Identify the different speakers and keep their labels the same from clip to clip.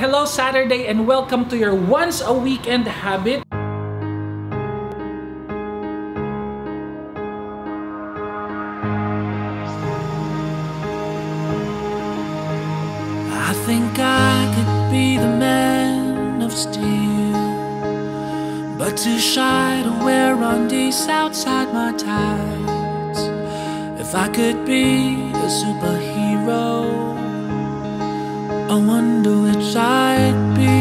Speaker 1: Hello Saturday and welcome to your once a weekend habit. I think I could be the man of steel, but too shy to wear undies outside my tights. If I could be a superhero, I wonder which I'd be.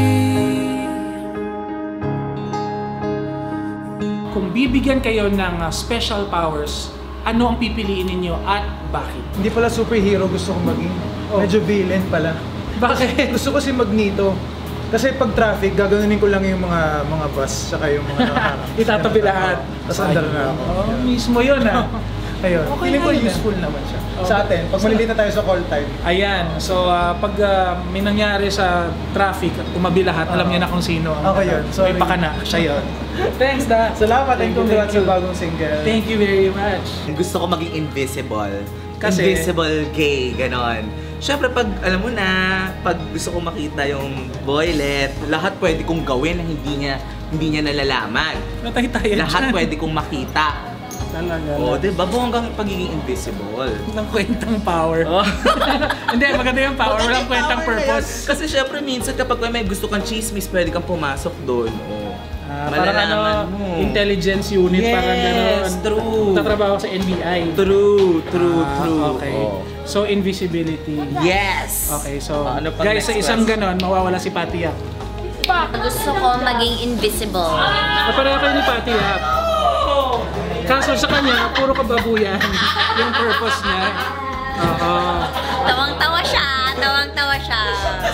Speaker 1: Kung bibigyan kayo ng special powers, ano ang pipiliin ninyo at bakit?
Speaker 2: Hindi pala superhero gusto kong maging. Medyo villain pala.
Speaker 1: Bakit?
Speaker 2: Gusto ko si Magneto. Kasi pag traffic, gaganunin ko lang yung mga bus, saka yung mga nakaharap.
Speaker 1: Itatabi lahat.
Speaker 2: Tapos andar na ako.
Speaker 1: Oh, mismo yun ah.
Speaker 2: Ayun.
Speaker 1: Okay,
Speaker 2: feeling ko useful naman siya.
Speaker 1: Okay.
Speaker 2: Sa atin, pag malilate na tayo sa call time.
Speaker 1: Ayan. So, pag may nangyari sa traffic at tumabi lahat, alam niya na kung sino.
Speaker 2: Okay yun.
Speaker 1: May pakana.
Speaker 2: Siya yun.
Speaker 1: Thanks, Da.
Speaker 2: Salamat and congrats sa bagong single.
Speaker 1: Thank you very much.
Speaker 3: Gusto ko maging invisible.
Speaker 1: Kasi?
Speaker 3: Invisible gay, ganon. Siyempre, pag alam mo na, pag gusto ko makita yung boylet, lahat pwede kong gawin na hindi niya nalalaman.
Speaker 1: Natay tayo
Speaker 3: Lahat
Speaker 1: dyan.
Speaker 3: pwede kong makita.
Speaker 1: Talaga.
Speaker 3: O, diba? Bonggang pagiging invisible.
Speaker 1: Walang kwentang power.
Speaker 3: Oh.
Speaker 1: Hindi, maganda yung power. Walang kwentang purpose.
Speaker 3: Kasi syempre, minsan kapag may gusto kang chismis, pwede kang pumasok doon.
Speaker 1: Parang ano,
Speaker 3: mo.
Speaker 1: Intelligence unit,
Speaker 3: Yes,
Speaker 1: parang gano'n.
Speaker 3: true.
Speaker 1: Tatrabaho sa NBI.
Speaker 3: True.
Speaker 1: Okay.
Speaker 3: Oh.
Speaker 1: So, invisibility.
Speaker 3: Yes!
Speaker 1: Okay, so,
Speaker 3: Ano pang
Speaker 1: guys,
Speaker 3: next
Speaker 1: sa isang
Speaker 3: question?
Speaker 1: ganon, mawawala si Patty Yap.
Speaker 4: Gusto ko maging invisible.
Speaker 1: Napareha kayo ni Patty Yap. Kaso sa kanya, puro kababuyan yung purpose niya. Oo.
Speaker 4: Tawang-tawa siya. Tawang-tawa siya.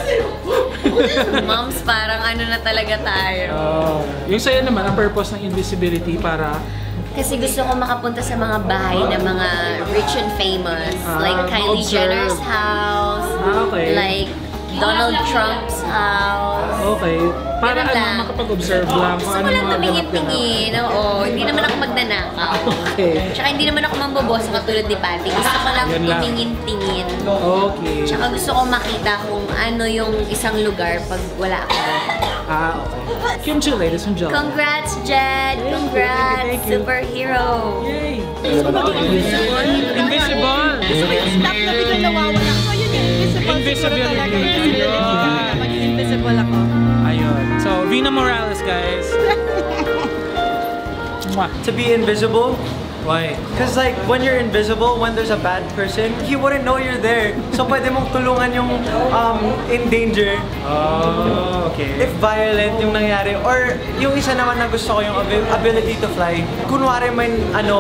Speaker 4: Moms, parang ano na talaga tayo.
Speaker 1: Yung sa'yo naman, ang purpose ng invisibility para...
Speaker 4: Kasi gusto ko makapunta sa mga bahay ng mga rich and famous. Like Kylie
Speaker 1: observe.
Speaker 4: Jenner's house.
Speaker 1: Okay.
Speaker 4: Like Donald Trump's house.
Speaker 1: Okay. Para
Speaker 4: Ganun lang.
Speaker 1: makapag-observe lang
Speaker 4: Gusto
Speaker 1: kung
Speaker 4: ko
Speaker 1: ano
Speaker 4: lang
Speaker 1: mga
Speaker 4: tumingin-tingin. Oo, hindi naman ako magnanakaw.
Speaker 1: Okay.
Speaker 4: Tsaka hindi naman ako mamboboso katulad ni Patty. Gusto ko lang
Speaker 1: Yun lang.
Speaker 4: tumingin-tingin.
Speaker 1: Okay.
Speaker 4: Tsaka gusto ko makita kung ano yung isang lugar pag wala ako.
Speaker 1: Okay. Chiu, ladies and gentlemen.
Speaker 4: Congrats, Jed! Congrats!
Speaker 1: Thank you.
Speaker 4: Superhero!
Speaker 1: Yay! Invisible!
Speaker 5: Stop na biglang nawawala. So yun yung invisible.
Speaker 1: Invisibility.
Speaker 5: Siguro talaga. Invisibility. Maging invisible ako.
Speaker 1: Ayun. So, Vina Morales, guys. Mwah.
Speaker 6: To be invisible,
Speaker 1: Why?
Speaker 6: because like when you're invisible, when there's a bad person, he wouldn't know you're there. So pwede mong tulungan yung in danger.
Speaker 1: Oh, okay.
Speaker 6: If violent yung nangyari, or yung isa naman na gusto ko yung ability to fly. Kunwari may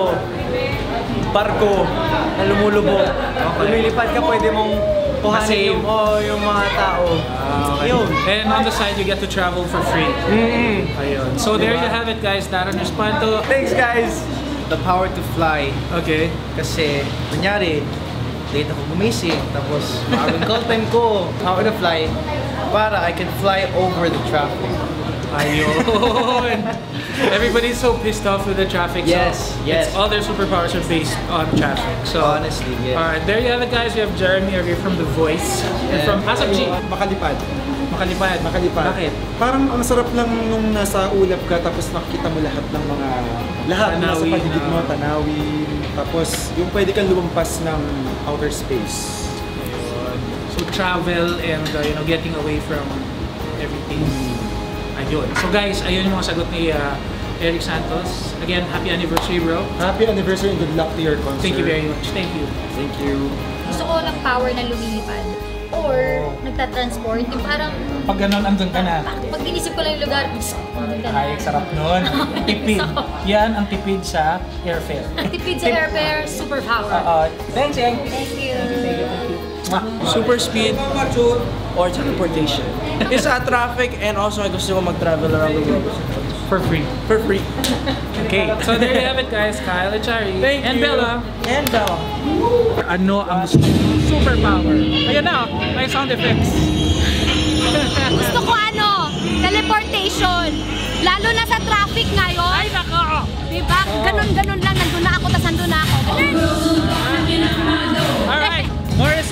Speaker 6: barko na lumulubog, lumilipad ka, pwede mong kuhanin yung mga tao.
Speaker 1: Okay.
Speaker 6: Yun.
Speaker 1: And on the side, you get to travel for free. Ayun. So there you have it, guys. Darren Espanto.
Speaker 6: Thanks guys!
Speaker 7: The power to fly.
Speaker 1: Okay.
Speaker 7: Kasi, kunyari, late ako gumising, tapos maagang call time ko, power to fly, para I can fly over the traffic.
Speaker 1: Ayun. Everybody's so pissed off with the traffic.
Speaker 7: Yes,
Speaker 1: so
Speaker 7: yes.
Speaker 1: All their superpowers are based on traffic. So
Speaker 7: Honestly, yeah.
Speaker 1: Alright, there you have it, guys. We have Jeremy over here from The Voice. And from Asap G.
Speaker 2: Makalipad.
Speaker 1: Makalipad.
Speaker 2: Bakit? Parang ang sarap lang nung nasa ulap ka tapos nakikita mo lahat ng mga nasa
Speaker 1: Tanawin,
Speaker 2: paligid mo, tanawin. Tapos yung pwede kang lumampas ng outer space.
Speaker 1: So travel and getting away from everything. Ayun. So guys, ayun yung mga sagot ni Eric Santos. Again, happy anniversary, bro.
Speaker 2: Happy anniversary and good luck to your concert.
Speaker 1: Thank you very much. Thank you.
Speaker 2: Thank you.
Speaker 8: Gusto ko lang power na lumilipad. Or nagtatransport. Yung parang
Speaker 1: Pag ganun, andun ka na.
Speaker 8: pag inisip ko lang yung lugar, andun ka na.
Speaker 1: Ay, sarap nun. Tipid. Yan ang tipid sa airfare.
Speaker 8: Tipid sa airfare, superpower.
Speaker 1: Thanks, Yang.
Speaker 8: Thank you.
Speaker 9: Super speed or teleportation. It's a traffic and also I gusto ko mag-travel around the world.
Speaker 1: For free.
Speaker 9: For free.
Speaker 1: Okay, so there you have it, guys. Kyle, Echarri, and Bella.
Speaker 9: And Bella.
Speaker 1: Ano ang gusto mo? Superpower. Ayan na, may sound effects.
Speaker 8: Gusto ko teleportation. Lalo na sa traffic ngayon.
Speaker 1: Ay, nako!
Speaker 8: Diba? Ganun-ganun lang. Nandun na ako, tas nandun na ako.
Speaker 1: Alright, Morisette, ladies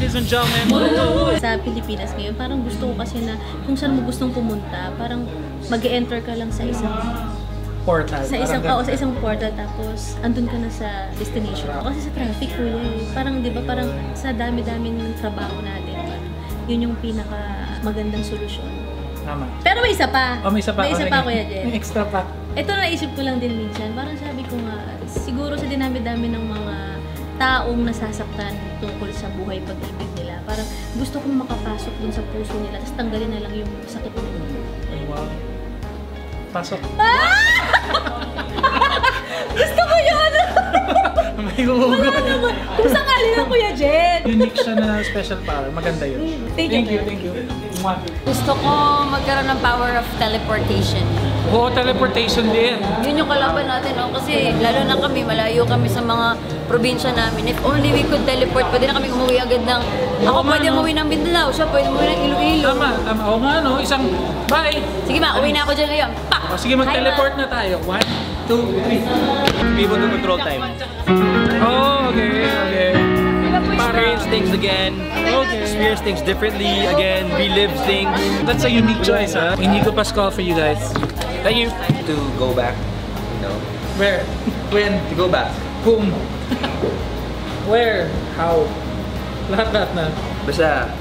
Speaker 9: ladies and gentlemen.
Speaker 8: Sa Pilipinas ngayon, parang gusto ko kasi na kung saan mo gustong pumunta, parang mag-enter ka lang sa isang
Speaker 9: Portal.
Speaker 8: sa isang portal tapos andun ka na sa destination. Kasi sa traffic kuya parang 'di ba parang sa dami-dami ng trabaho natin, yun yung pinaka magandang solusyon.
Speaker 9: Tama.
Speaker 8: Pero may isa pa.
Speaker 9: May isa pa.
Speaker 8: May isa pa kuya Jed.
Speaker 9: May extra pa.
Speaker 8: Ito naisip ko lang din minsan. Parang sabi ko nga, siguro sa dinami-dami ng mga taong nasasaktan tungkol sa buhay pag-ibig nila. Parang gusto kong makapasok dun sa puso nila tapos tanggalin na lang yung sakit nila.
Speaker 9: Ay, wow. Pasok.
Speaker 8: Gusto ko yun!
Speaker 9: May umugot.
Speaker 8: Kung sakali na Kuya Jed!
Speaker 9: Unique siya na special power. Maganda yun.
Speaker 8: Thank you.
Speaker 9: Thank you.
Speaker 5: Gusto ko magkaroon ng power of teleportation.
Speaker 9: Oo, teleportation din.
Speaker 5: Yun yung kalaban natin, no? Kasi lalo na kami, malayo kami sa mga probinsya namin. If only we could teleport, pwede na kami umuwi agad ng... Ako pwede umuwi ng Mindanao, siya pwede umuwi ng Iloilo.
Speaker 9: Tama. Oo nga, no? Isang... Bye!
Speaker 5: Sige ma, uwi na ako dyan ngayon. Pa!
Speaker 9: O, sige, mag-teleport na tayo. 1, 2, 3.
Speaker 6: Be able to control time.
Speaker 9: Oh, okay.
Speaker 6: Experience things again.
Speaker 9: Okay.
Speaker 6: Experience things differently again. Relive things.
Speaker 9: That's a unique choice, ha? Inigo Pascal for you guys. Thank you.
Speaker 3: To go back, no?
Speaker 9: Where? When?
Speaker 3: To go back.
Speaker 9: Whom? Where? How? Lahat na.
Speaker 3: Basta,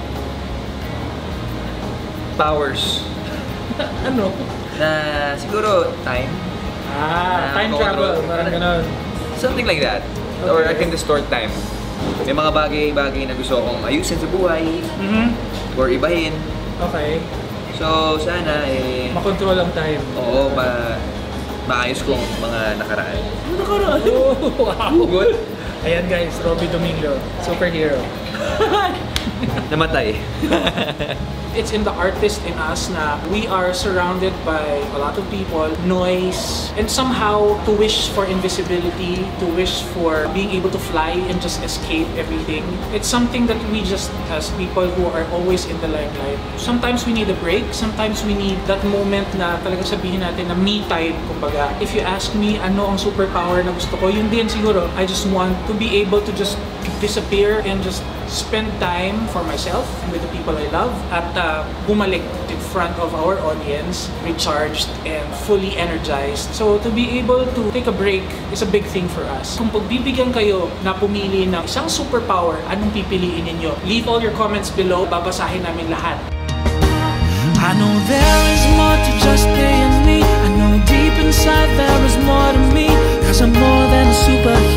Speaker 3: powers
Speaker 9: Ano?
Speaker 3: na siguro time.
Speaker 9: Time travel. Parang ganon.
Speaker 3: Something like that. Or I can distort time. May mga bagay-bagay na gusto kong ayusin sa buhay or ibahin.
Speaker 9: Okay.
Speaker 3: So, sana
Speaker 9: Makontrol ang time.
Speaker 3: oo, maayos kong mga nakaraan.
Speaker 9: Oh, wow.
Speaker 3: Good?
Speaker 9: Ayan guys, Robby Domingo. Superhero.
Speaker 3: Namatay.
Speaker 9: It's in the artist in us na we are surrounded by a lot of people, noise, and somehow to wish for invisibility, to wish for being able to fly and just escape everything. It's something that we just, as people who are always in the limelight, sometimes we need a break, sometimes we need that moment na talaga sabihin natin na me time, kumbaga. If you ask me ano ang superpower na gusto ko, yun din siguro. I just want to be able to just disappear and just spend time for myself and with the people I love at bumalik in front of our audience, recharged and fully energized. So to be able to take a break is a big thing for us. Kung pagbibigyan kayo na pumili ng isang superpower, anong pipiliin ninyo? Leave all your comments below, babasahin namin lahat.
Speaker 1: I know there is more to just being me. I know deep inside there is more to me. 'Cause I'm more than a superhero.